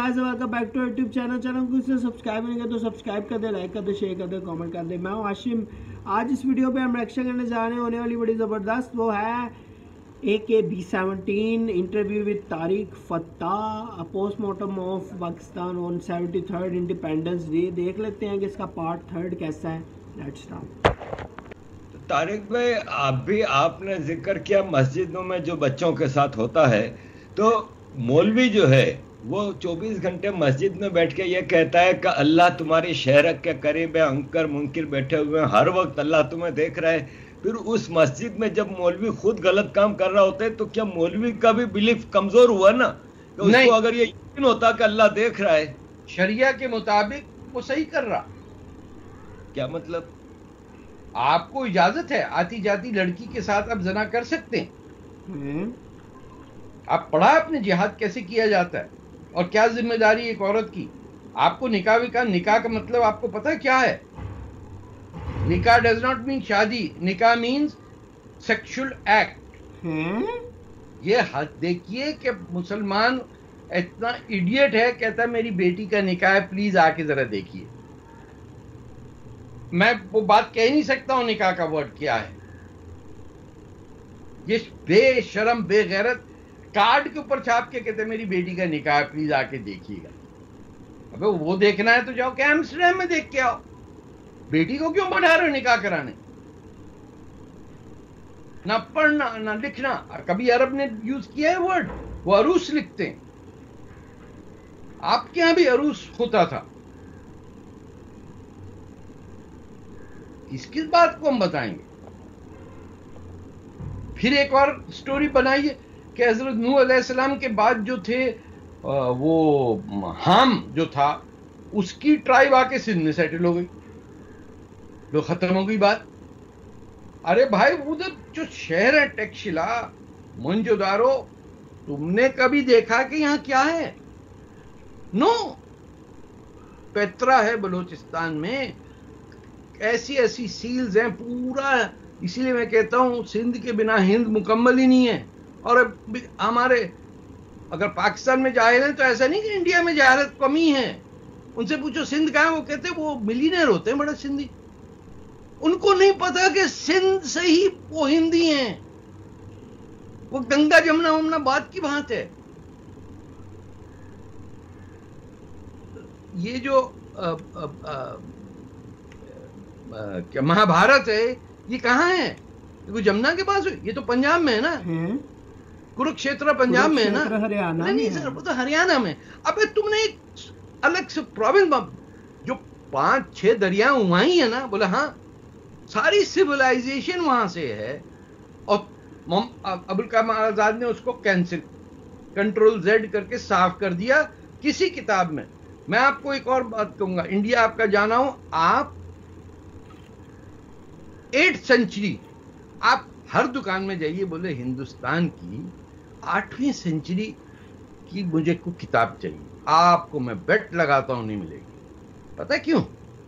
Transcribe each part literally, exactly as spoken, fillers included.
Guys, welcome back to YouTube channel. Channel को इससे subscribe नहीं किया तो सब्सक्राइब कर दे, लाइक कर दे, शेयर कर दे, कमेंट कर दे। मैं हूं आशिम। आज इस वीडियो पे हम रिएक्शन करने जा रहे हैं होने वाली बड़ी ज़बरदस्त, वो है A K B seventeen interview with Tariq Fatah, postmortem of Pakistan on seventy third independence day. देख लेते हैं कि इसका पार्ट थर्ड कैसा है। Let's start. तारिक भाई, आप भी आपने जिक्र किया मस्जिदों में जो बच्चों के साथ होता है, तो मौलवी जो है वो चौबीस घंटे मस्जिद में बैठ के ये कहता है कि अल्लाह तुम्हारी शहरक के करीब है, अंकर मुनकिर बैठे हुए हैं, हर वक्त अल्लाह तुम्हें देख रहा है। फिर उस मस्जिद में जब मौलवी खुद गलत काम कर रहा होता है तो क्या मौलवी का भी बिलीफ कमजोर हुआ ना? तो उसको अगर ये यकीन होता कि अल्लाह देख रहा है, शरिया के मुताबिक वो सही कर रहा। क्या मतलब? आपको इजाजत है आती जाती लड़की के साथ आप जना कर सकते हैं। आप पढ़ा अपने जिहाद कैसे किया जाता है और क्या जिम्मेदारी एक औरत की। आपको निकाह विकाह, निकाह का मतलब आपको पता है क्या है? निकाह डज नॉट मीन शादी, निकाह मीन्स सेक्सुअल एक्ट। ये हद देखिए कि मुसलमान इतना इडियट है, कहता है मेरी बेटी का निकाह है, प्लीज आके जरा देखिए। मैं वो बात कह ही नहीं सकता हूं निकाह का वर्ड क्या है। ये बेशरम बेगैरत कार्ड के ऊपर छाप के कहते मेरी बेटी का निकाह है, प्लीज आके देखिएगा। अबे वो देखना है तो जाओ क्या एम्स्टरडैम में देख के आओ। बेटी को क्यों बढ़ा रहे हो निकाह कराने? ना पढ़ना ना लिखना। कभी अरब ने यूज किया है वर्ड? वो अरूस लिखते हैं। आपके यहां भी अरूस होता था। किस किस बात को हम बताएंगे? फिर एक और स्टोरी बनाइए कि हजरत नूह अलैहिस्सलाम के बाद जो थे वो हाम जो था, उसकी ट्राइब आके सिंध में सेटल हो गई, तो खत्म हो गई बात। अरे भाई, उधर जो शहर है टेक्शिला, मोहनजोदारो, तुमने कभी देखा कि यहां क्या है? नो। पेत्रा है बलूचिस्तान में, ऐसी ऐसी सील्स हैं पूरा। इसीलिए मैं कहता हूं सिंध के बिना हिंद मुकम्मल ही नहीं है। और हमारे अगर पाकिस्तान में जाहिर है तो ऐसा नहीं कि इंडिया में जाहिरत कमी है। उनसे पूछो सिंध कहां है, वो कहते वो मिलीनियर होते हैं बड़ा सिंधी। उनको नहीं पता कि सिंध से ही वो हिंदी हैं। वो गंगा जमुना वमुना बात की बात है। ये जो आ, आ, आ, क्या महाभारत है, ये कहां है? ये जमुना के पास है? ये तो पंजाब में है ना। कुरुक्षेत्र पंजाब में है ना। हरियाणा नहीं नहीं सर, वो तो हरियाणा में। अबे तुमने एक अलग से प्रोविंस, जो पांच छह दरिया वहीं है ना। बोला हाँ, सारी सिविलाइजेशन वहां से है। और अबुल कलाम आजाद ने उसको कैंसिल, कंट्रोल जेड करके साफ कर दिया किसी किताब में। मैं आपको एक और बात कहूंगा, इंडिया आपका जाना हो, आप एट सेंचुरी, आप हर दुकान में जाइए, बोले हिंदुस्तान की आठवीं सेंचुरी की मुझे को किताब चाहिए, आपको मैं बेट लगाता हूं नहीं मिलेगी। पता क्यों?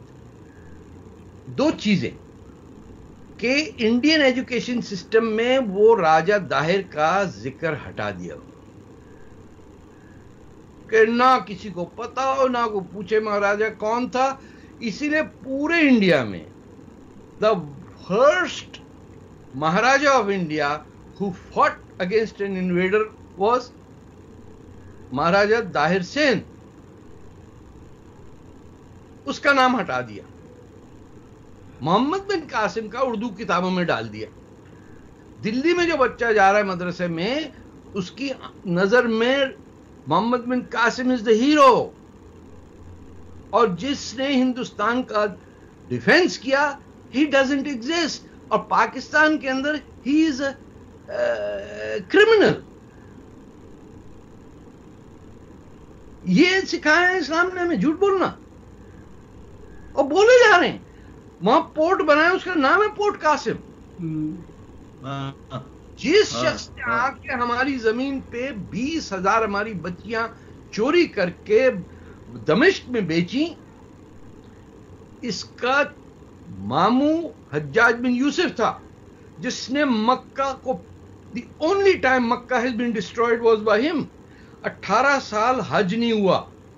दो चीजें कि इंडियन एजुकेशन सिस्टम में वो राजा दाहिर का जिक्र हटा दिया कि ना किसी को पता हो, ना को पूछे महाराजा कौन था। इसीलिए पूरे इंडिया में the first Maharaja of India who fought against an invader was Maharaja Dahir Sen. उसका नाम हटा दिया, मोहम्मद बिन कासिम का उर्दू किताबों में डाल दिया। दिल्ली में जो बच्चा जा रहा है मदरसे में, उसकी नजर में Muhammad bin Qasim is the hero. और जिसने हिंदुस्तान का डिफेंस किया, ही डजंट एग्जिस्ट। और पाकिस्तान के अंदर ही इज अ क्रिमिनल। ये सिखाया है इस्लाम ने हमें, झूठ बोलना। और बोले जा रहे हैं। वहां पोर्ट बनाया, उसका नाम है पोर्ट कासिम। जिस शख्स ने आके हमारी जमीन पे बीस हजार हमारी बच्चियां चोरी करके दमिश्क में बेची, इसका मामू हज्जाज बिन यूसुफ था, जिसने मक्का को, the only time Mecca has been destroyed was by him. अठारह साल हज नहीं हुआ,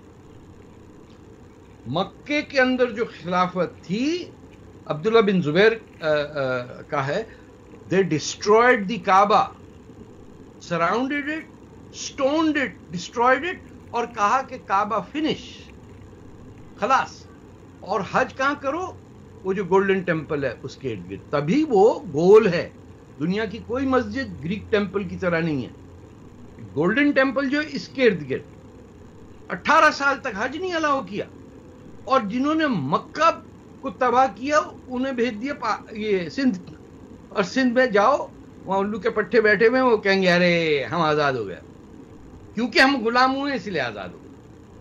मक्के के अंदर जो खिलाफत थी, अब्दुल्ला बिन जुबैर का है, they destroyed the Kaaba, surrounded it, stoned it, destroyed it, और कहा कि काबा फिनिश, खलास, और हज कहां करो, वो जो गोल्डन टेम्पल है उसके इर्द गिर्द, तभी वो गोल है। दुनिया की कोई मस्जिद ग्रीक टेम्पल की तरह नहीं है, गोल्डन टेम्पल जो इसके इर्द गिर्द। अठारह साल तक हज नहीं अलाउ किया, और जिन्होंने मक्का को तबाह किया उन्हें भेज दिया ये सिंध, और सिंध में जाओ, वहां उल्लू के पट्टे बैठे हुए, वो कहेंगे अरे हम आजाद हो गए, क्योंकि हम गुलाम हुए इसलिए आजाद हो गए।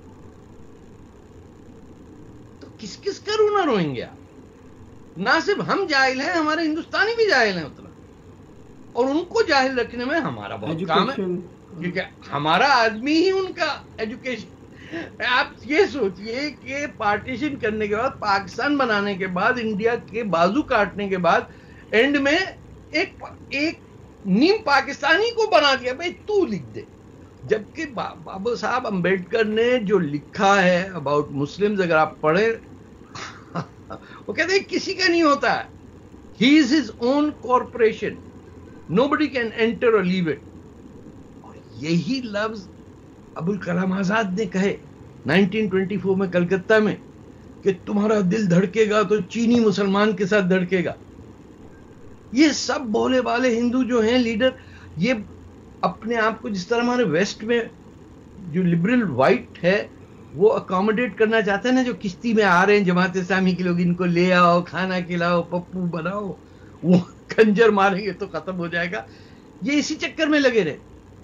तो किस किस का रोना रोएंगे आप? ना सिर्फ हम जाहिल हैं, हमारे हिंदुस्तानी भी जाहिल हैं उतना, और उनको जाहिल रखने में हमारा बहुत काम है, क्योंकि हमारा आदमी ही उनका एजुकेशन। आप ये सोचिए कि पार्टीशन करने के बाद, पाकिस्तान बनाने के बाद, इंडिया के बाजू काटने के बाद, एंड में एक एक नीम पाकिस्तानी को बना दिया, भाई तू लिख दे। जबकि बा, बाबा साहब अंबेडकर ने जो लिखा है अबाउट मुस्लिम्स, अगर आप पढ़े, वो कहते हैं किसी का नहीं होता है, he is his own corporation, nobody can enter और लीव इट। और यही लफ्ज अबुल कलाम आजाद ने कहे नाइनटीन ट्वेंटी फोर में कलकत्ता में, कि तुम्हारा दिल धड़केगा तो चीनी मुसलमान के साथ धड़केगा। ये सब बोले वाले हिंदू जो हैं लीडर, ये अपने आप को जिस तरह हमारे वेस्ट में जो लिबरल वाइट है वो अकोमोडेट करना चाहते हैं ना, जो किश्ती में आ रहे हैं जमात इस्लामी के लोग, इनको ले आओ, खाना खिलाओ, पप्पू बनाओ, वो खंजर मारेंगे तो खत्म हो जाएगा। ये इसी चक्कर में लगे रहे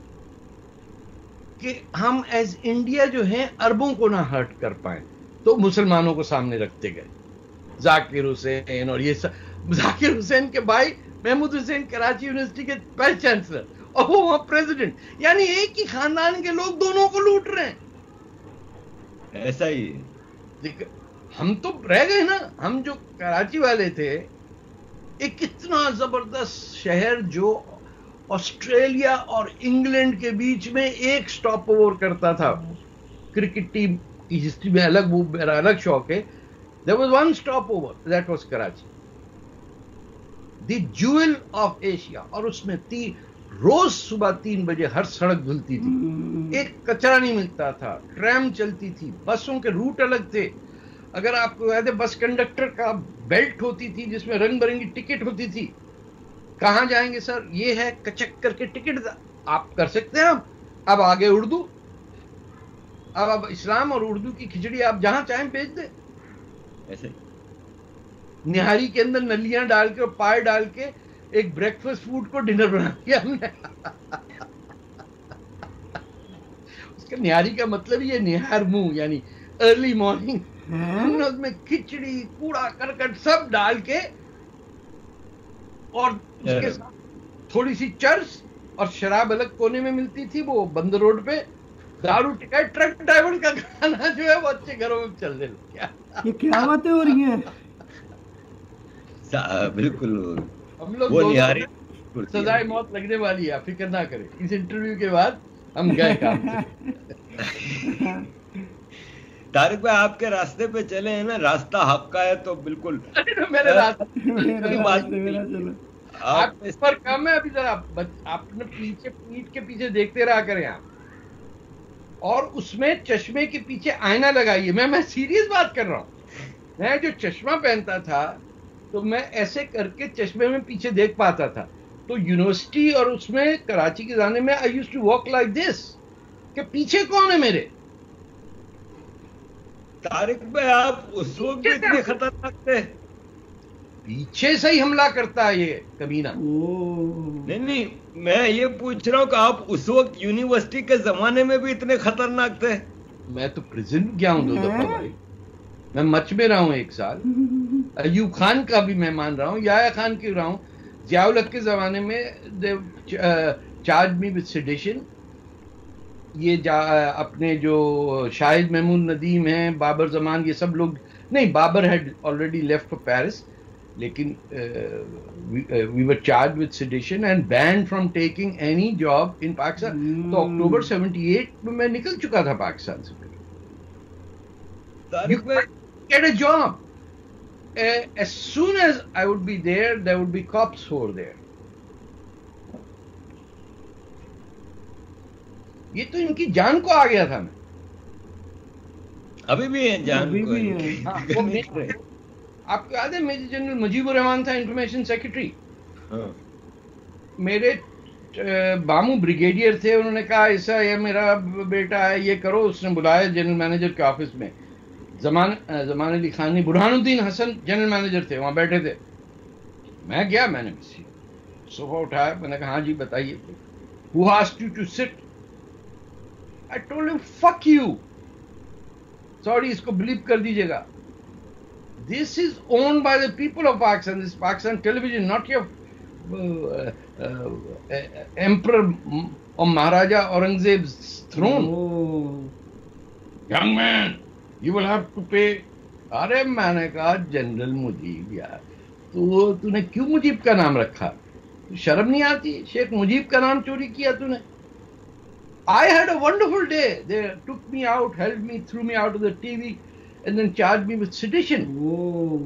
कि हम एज इंडिया जो है अरबों को ना हर्ट कर पाए, तो मुसलमानों को सामने रखते गए। जाकिर हुसैन और ये सब, जाकिर हुसैन के भाई महमूद हुसैन कराची यूनिवर्सिटी के वाइस चांसलर, और वो वहां प्रेसिडेंट, यानी एक ही खानदान के लोग दोनों को लूट रहे हैं। ऐसा ही हम तो रह गए ना, हम जो कराची वाले थे, एक कितना जबरदस्त शहर जो ऑस्ट्रेलिया और इंग्लैंड के बीच में एक स्टॉप ओवर करता था। क्रिकेट टीम की हिस्ट्री में अलग, वो मेरा अलग शौक है। There was one stopover, that was Karachi, the jewel of Asia. और उसमें तीन रोज सुबह तीन बजे हर सड़क धुलती थी, एक कचरा नहीं मिलता था, ट्रैम चलती थी, बसों के रूट अलग थे। अगर आपको याद है, बस कंडक्टर का बेल्ट होती थी जिसमें रंग बिरंगी टिकट होती थी। कहां जाएंगे सर, ये है, कचक करके टिकट आप कर सकते हैं। अब अब आगे उर्दू, अब अब इस्लाम और उर्दू की खिचड़ी आप जहां चाहें भेज दे। ऐसे निहारी के अंदर नलियां डाल के और पाए डाल के एक ब्रेकफास्ट फूड को डिनर बना दिया हमने। उसका निहारी का मतलब ये निहार मुंह, यानी अर्ली मॉर्निंग। हमने उसमें खिचड़ी, कूड़ा करकट सब डाल के, और उसके साथ थोड़ी सी चर्च और शराब अलग कोने में मिलती थी, वो बंद रोड पे। दारू टिकाई, ट्रक ड्राइवर का खाना जो है वो अच्छे घरों में चल रहे। क्या ये क्या बातें हो रही हैं? बिल्कुल, हम लोग वो निहारी सजाए मौत लगने वाली है, फिक्र ना करें। इस इंटरव्यू के बाद हम गए काम से। तारिक भाई, आपके रास्ते पे चले हैं ना, रास्ता आपका है तो बिल्कुल मेरे रास्ते मेरा चलो, आप इस पर कम है अभी। जरा आपने पीछे, पीठ के पीछे देखते रहा करें आप, और उसमें चश्मे के पीछे आईना लगाइए। मैं मैं सीरियस बात कर रहा हूं। मैं जो चश्मा पहनता था तो मैं ऐसे करके चश्मे में पीछे देख पाता था। तो यूनिवर्सिटी और उसमें कराची के जाने में I used to walk like this, कि पीछे कौन है मेरे। तारिक भाई, आप उस वक्त भी इतने खतरनाक थे? पीछे से ही हमला करता है ये कमीना। नहीं नहीं, मैं ये पूछ रहा हूँ कि आप उस वक्त यूनिवर्सिटी के जमाने में भी इतने खतरनाक थे? मैं तो प्रिजन गया हूं दो दफा भाई। मैं मच में रहा हूं एक साल। अयूब खान का भी मैं मान रहा हूं, याया खान की रहा हूं। जियाउल हक के जमाने में they charge me with sedition. ये जा, अपने जो शाहिद महमूद नदीम हैं, बाबर जमान, ये सब लोग नहीं, Babar had already left for Paris, लेकिन we were charge with sedition and ban from taking any job in Pakistan. तो अक्टूबर सेवेंटी एट में मैं निकल चुका था पाकिस्तान से। तारिक भाई, get a job. Uh, as soon as I would be there, there would be cops over there. ये तो इनकी जान को आ गया था मैं. अभी भी है जान अभी को भी इनकी। है। हाँ, वो मेजर, आपको याद है मेजर जनरल मुजीबुर रहमान था इंफॉर्मेशन सेक्रेटरी. हाँ, मेरे अ, बामू ब्रिगेडियर थे, उन्होंने कहा ऐसा ये मेरा बेटा है, ये करो. उसने बुलाया जनरल मैनेजर के ऑफिस में. जमान अ, जमान अली खान नहीं, बुरहानुद्दीन हसन जनरल मैनेजर थे, वहां बैठे थे. मैं गया, मैंने सोफा उठाया, मैंने कहा हाँ जी बताइए. Who asked you to sit? I told him fuck you, sorry इसको बिलीव कर दीजिएगा. This is owned by the people of Pakistan. This Pakistan television, not your emperor or Maharaja Aurangzeb throne. Young man, you will have to pay. अरे मैंने कहा general Mujib, यार तो तूने क्यों मुजीब का नाम रखा? तो शर्म नहीं आती? शेख मुजीब का नाम चोरी किया तूने. I had a wonderful day. They took me out, held me, threw me out of the T V, and then charged me with sedition. वो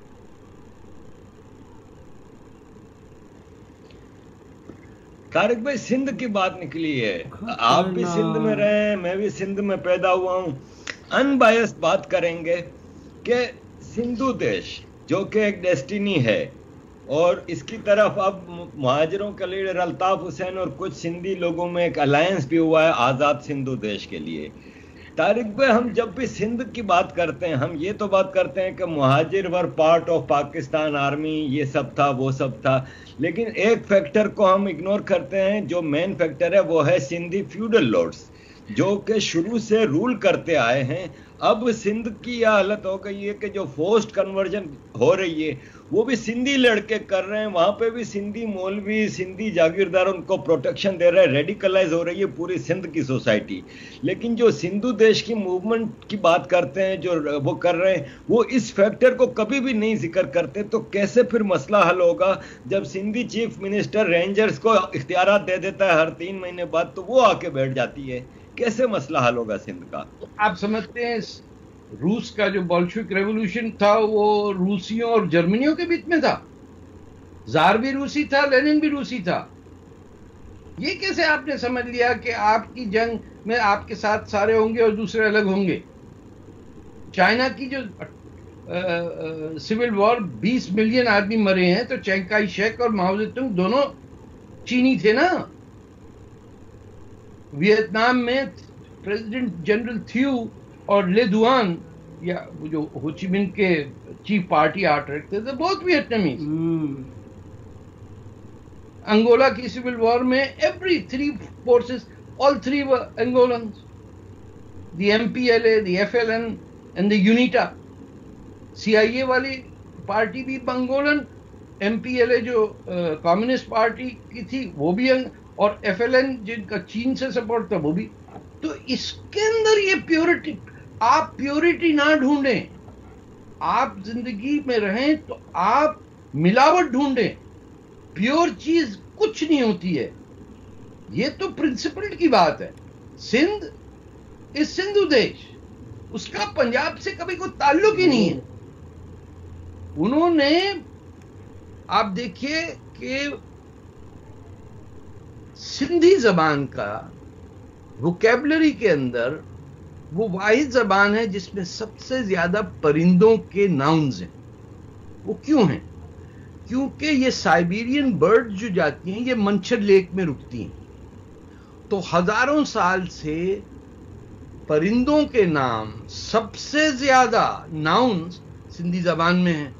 तारिक भाई, सिंध की बात निकली है. आप भी सिंध में रहे हैं, मैं भी सिंध में पैदा हुआ हूं. अनबायस्ड बात करेंगे कि सिंधु देश जो कि एक डेस्टिनी है, और इसकी तरफ अब महाजरों के लीडर अल्ताफ हुसैन और कुछ सिंधी लोगों में एक अलायंस भी हुआ है आज़ाद सिंधु देश के लिए. तारिक भाई, हम जब भी सिंध की बात करते हैं, हम ये तो बात करते हैं कि मुहाजिर were part of Pakistan army, ये सब था वो सब था, लेकिन एक फैक्टर को हम इग्नोर करते हैं. जो मेन फैक्टर है वो है सिंधी फ्यूडल लॉर्ड्स, जो कि शुरू से रूल करते आए हैं. अब सिंध की यह हालत हो गई है कि जो फोर्स्ड कन्वर्जन हो रही है वो भी सिंधी लड़के कर रहे हैं. वहां पे भी सिंधी मौलवी, सिंधी जागीरदार उनको प्रोटेक्शन दे रहे हैं. रेडिकलाइज हो रही है पूरी सिंध की सोसाइटी. लेकिन जो सिंधु देश की मूवमेंट की बात करते हैं, जो वो कर रहे हैं, वो इस फैक्टर को कभी भी नहीं जिक्र करते. तो कैसे फिर मसला हल होगा जब सिंधी चीफ मिनिस्टर रेंजर्स को इख्तियारात दे देता है हर तीन महीने बाद, तो वो आके बैठ जाती है. कैसे मसला हल होगा सिंध का? आप समझते हैं रूस का जो बोल्शेविक रेवोल्यूशन था वो रूसियों और जर्मनियों के बीच में था? जार भी रूसी था, लेनिन भी रूसी था. ये कैसे आपने समझ लिया कि आपकी जंग में आपके साथ सारे होंगे और दूसरे अलग होंगे? चाइना की जो सिविल वॉर बीस मिलियन आदमी मरे हैं, तो चिंग काई शेक और माओ जेतुंग दोनों चीनी थे ना. वियतनाम में प्रेसिडेंट जनरल थ्यू और ले दुआन, या जो हो ची मिन के चीफ पार्टी आर्टिस्ट थे, बहुत वियतनामीज. अंगोला की सिविल वॉर में every three forces, all three were Angolans. The MPLA, the FLN and the UNITA. CIA वाली पार्टी भी अंगोलन, एमपीएलए जो कम्युनिस्ट पार्टी की थी वो भी, और एफएलएन जिनका चीन से सपोर्ट था वो भी. तो इसके अंदर ये प्योरिटी, आप प्योरिटी ना ढूंढें. आप जिंदगी में रहें तो आप मिलावट ढूंढें. प्योर चीज कुछ नहीं होती है. ये तो प्रिंसिपल की बात है. सिंध इस सिंधु देश, उसका पंजाब से कभी कोई ताल्लुक ही नहीं है. उन्होंने, आप देखिए कि सिंधी जबान का वोकैबुलरी के अंदर वो वाहिद जबान है जिसमें सबसे ज्यादा परिंदों के नाउन्स हैं. वो क्यों हैं? क्योंकि ये साइबेरियन बर्ड्स जो जाती हैं ये मंचर लेक में रुकती हैं. तो हजारों साल से परिंदों के नाम, सबसे ज्यादा नाउन्स सिंधी जबान में हैं.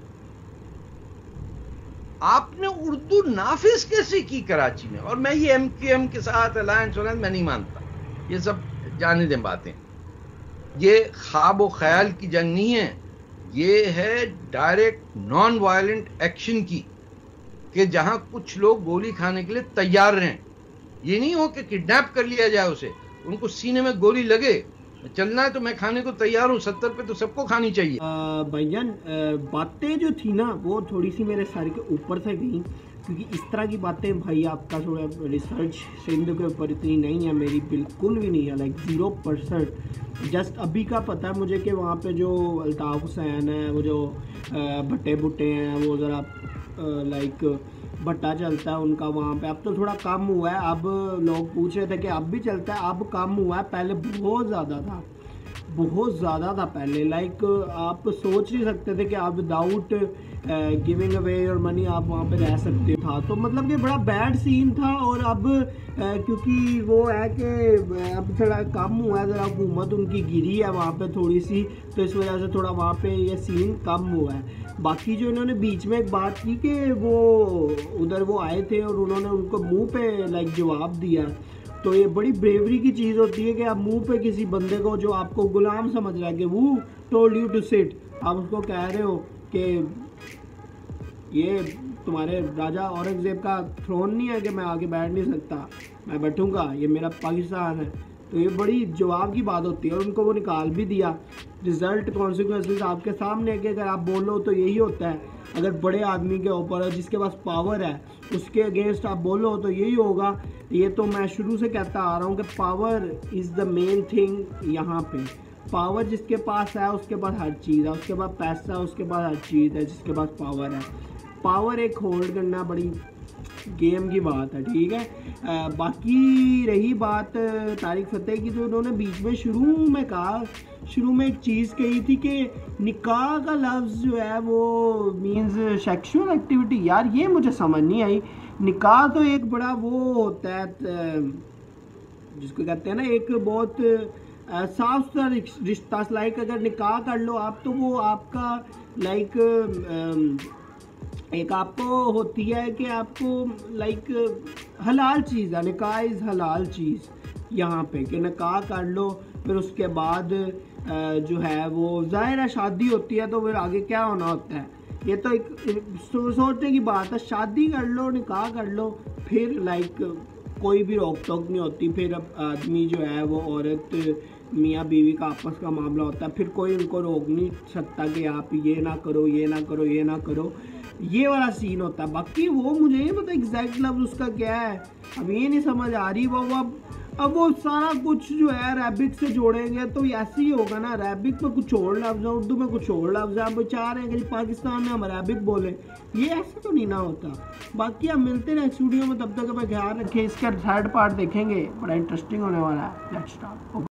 आपने उर्दू नाफिज कैसे की कराची में? और मैं ये एम क्यू एम के साथ अलायंस वलायंस मैं नहीं मानता. ये सब जाने दें बातें. ये ख्वाब व ख्याल की जंग नहीं है. ये है डायरेक्ट नॉन वायलेंट एक्शन की, कि जहां कुछ लोग गोली खाने के लिए तैयार रहें. ये नहीं हो कि किडनैप कर लिया जाए उसे, उनको सीने में गोली लगे, चलना है तो मैं खाने को तैयार हूँ. सत्तर पे तो सबको खानी चाहिए. भाईजान, बातें जो थी ना वो थोड़ी सी मेरे सर के ऊपर से गई. क्योंकि इस तरह की बातें भाई आपका थोड़ा रिसर्च सिंध के ऊपर इतनी नहीं है, मेरी बिल्कुल भी नहीं है, लाइक ज़ीरो परसेंट। जस्ट अभी का पता है मुझे कि वहाँ पे जो अल्ताफ़ हुसैन है, वो जो भट्टे भुट्टे हैं, वो ज़रा लाइक भट्टा चलता है उनका वहाँ पे। अब तो थोड़ा कम हुआ है, अब लोग पूछ रहे थे कि अब भी चलता है, अब कम हुआ है, पहले बहुत ज़्यादा था, बहुत ज़्यादा था पहले। लाइक आप सोच नहीं सकते थे कि आप without giving away your money आप वहाँ पे रह सकते था। तो मतलब कि बड़ा बैड सीन था। और अब uh, क्योंकि वो है कि अब थोड़ा कम हुआ है, ज़रा हुकूमत उनकी गिरी है वहाँ पे थोड़ी सी, तो इस वजह से थोड़ा वहाँ पे ये सीन कम हुआ है। बाकी जो इन्होंने बीच में एक बात की कि वो उधर वो आए थे और उन्होंने उनको मुँह पे लाइक जवाब दिया, तो ये बड़ी ब्रेवरी की चीज़ होती है कि आप मुंह पे किसी बंदे को जो आपको गुलाम समझ रहा है कि वो टोल्ड यू टू सिट, आप उसको कह रहे हो कि ये तुम्हारे राजा औरंगजेब का थ्रोन नहीं है कि मैं आगे बैठ नहीं सकता, मैं बैठूंगा, ये मेरा पाकिस्तान है। तो ये बड़ी जवाब की बात होती है और उनको वो निकाल भी दिया। रिजल्ट कॉन्सिक्वेंसेस आपके सामने है कि अगर आप बोलो तो यही होता है। अगर बड़े आदमी के ऊपर जिसके पास पावर है उसके अगेंस्ट आप बोलो तो यही होगा। ये तो मैं शुरू से कहता आ रहा हूँ कि power is the main thing यहाँ पे। पावर जिसके पास है उसके पास हर चीज़ है, उसके पास पैसा है, उसके पास हर चीज़ है, जिसके पास पावर है। पावर एक होल्ड करना बड़ी गेम की बात है, ठीक है। आ, बाकी रही बात तारिक फतेह की, तो उन्होंने बीच में शुरू में कहा, शुरू में एक चीज़ कही थी कि निकाह का लफ्ज़ जो है वो मीन्स सेक्सुअल एक्टिविटी। यार ये मुझे समझ नहीं आई। निकाह तो एक बड़ा वो होता है जिसको कहते हैं ना, एक बहुत साफ सुथरा रिश्ता। लाइक अगर निकाह कर लो आप तो वो आपका लाइक एक आपको होती है कि आपको लाइक हलाल चीज़ है, निकाह इज़ हलाल चीज़ यहाँ पे कि निकाह कर लो, फिर उसके बाद जो है वो ज़ाहिर है शादी होती है, तो फिर आगे क्या होना होता है ये तो एक सोचने की बात है। शादी कर लो, निकाह कर लो, फिर लाइक कोई भी रोक टोक नहीं होती। फिर आदमी जो है वो औरत मियाँ बीवी का आपस का मामला होता है, फिर कोई उनको रोक नहीं सकता कि आप ये ना करो, ये ना करो, ये ना करो, ये वाला सीन होता है। बाकी वो मुझे नहीं पता एग्जैक्ट लफ्ज़ उसका क्या है, अब ये नहीं समझ आ रही। वो अब अब वो सारा कुछ जो है अरबिक से जोड़ेंगे तो ऐसे ही होगा ना। अरबिक में कुछ और लफ्ज़ है, उर्दू में कुछ और लफ्ज़ है, हम चाह रहे हैं कि पाकिस्तान में हम अरबिक बोले, ये ऐसे तो नहीं ना होता। बाकी हम मिलते हैं नेक्स्ट वीडियो में, तब तक हमें ख्याल रखें। इसका थर्ड पार्ट देखेंगे, बड़ा इंटरेस्टिंग होने वाला है। Let's start.